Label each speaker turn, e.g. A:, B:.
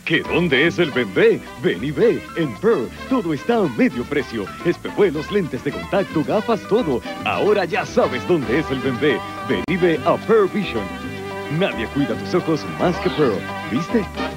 A: ¿Que dónde es el bebé? Ven y ve. En Pearl todo está a medio precio. Espejuelos, lentes de contacto, gafas, todo. Ahora ya sabes dónde es el bebé. Ven y ve a Pearl Vision. Nadie cuida tus ojos más que Pearl. ¿Viste?